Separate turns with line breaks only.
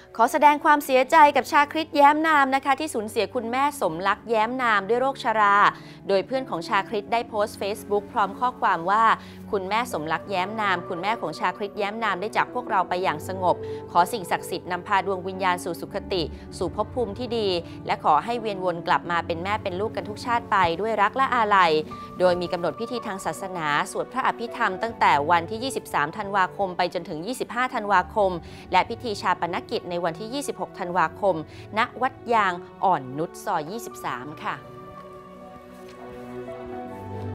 ขอแสดงความเสียใจกับชาคริตแย้มนามนะคะที่สูญเสียคุณแม่สมรักแย้มนามด้วยโรคชราโดยเพื่อนของชาคริตได้โพสต์ Facebook พร้อมข้อความว่าคุณแม่สมรักแย้มนามคุณแม่ของชาคริตแย้มนามได้จากพวกเราไปอย่างสงบขอสิ่งศักดิ์สิทธิ์นำพาดวงวิญญาณสู่สุคติสู่ภพภูมิที่ดีและขอให้เวียนวนกลับมาเป็นแม่เป็นลูกกันทุกชาติไปด้วยรักและอาลัยโดยมีกำหนดพิธีทางศาสนาสวดพระอภิธรรมตั้งแต่วันที่ 23 ธันวาคมไปจนถึง 25 ธันวาคมและพิธีชาปนกิจในวันที่ 26 ธันวาคมณวัดยางอ่อนนุชซอย 23 ค่ะ